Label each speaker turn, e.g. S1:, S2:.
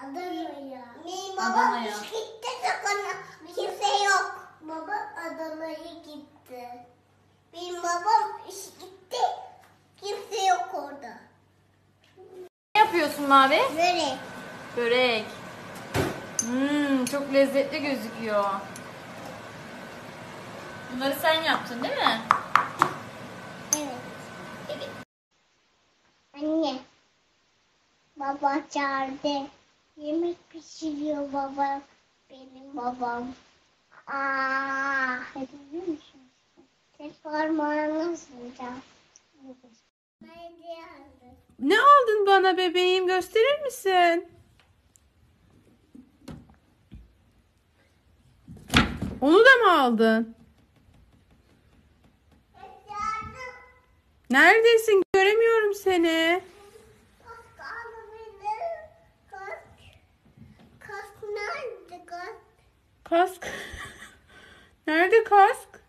S1: Adana'ya.
S2: Benim babam
S3: Adana'ya.
S2: gitti sakın. Kimse yok.
S1: Baba Adana'ya gitti.
S2: Benim babam iş gitti. Kimse yok orada.
S3: Ne yapıyorsun Mavi?
S2: Böyle.
S3: Börek. Çok lezzetli gözüküyor. Bunları sen yaptın değil mi?
S2: Evet. Evet. Anne. Baba çağırdı. Yemek pişiriyor baba. Benim babam. Hadi biliyor musun? Tek parmağını ısıracağım.
S4: Ne aldın bana bebeğim? Gösterir misin? Onu da mı aldın? Neredesin? Göremiyorum seni.
S2: Kask nerede kask?
S4: Kask. Nerede kask?